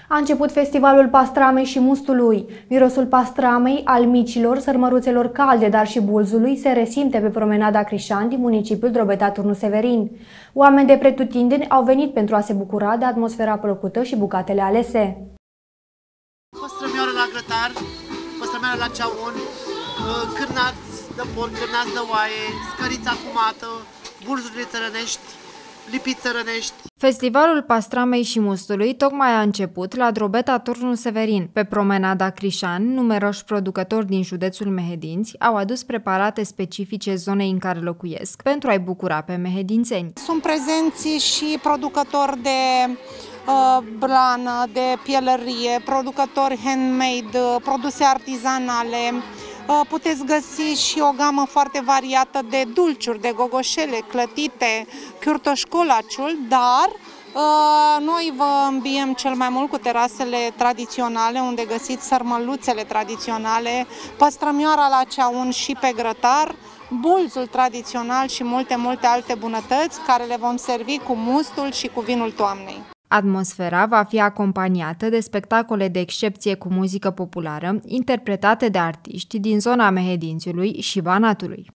A început festivalul pastramei și mustului. Mirosul pastramei, al micilor, sărmăruțelor calde, dar și bulzului se resimte pe promenada Crișan din municipiul Drobeta-Turnul Severin. Oameni de pretutindeni au venit pentru a se bucura de atmosfera plăcută și bucatele alese. Păstrămioară la grătar, păstrămioară la ceaun, cârnați de porc, cârnați de oaie, scărița fumată, bulzurile țărănești, lipiți țărănești. Festivalul pastramei și mustului tocmai a început la Drobeta-Turnul Severin. Pe promenada Crișan, numeroși producători din județul Mehedinți au adus preparate specifice zonei în care locuiesc pentru a-i bucura pe mehedințeni. Sunt prezenți și producători de blană, de pielărie, producători handmade, produse artizanale. Puteți găsi și o gamă foarte variată de dulciuri, de gogoșele, clătite, chiurtoșcolaciul, dar noi vă îmbiem cel mai mult cu terasele tradiționale, unde găsiți sărmăluțele tradiționale, păstrămioara la ceaun și pe grătar, bulzul tradițional și multe alte bunătăți care le vom servi cu mustul și cu vinul toamnei. Atmosfera va fi acompaniată de spectacole de excepție cu muzică populară, interpretate de artiști din zona Mehedințiului și Banatului.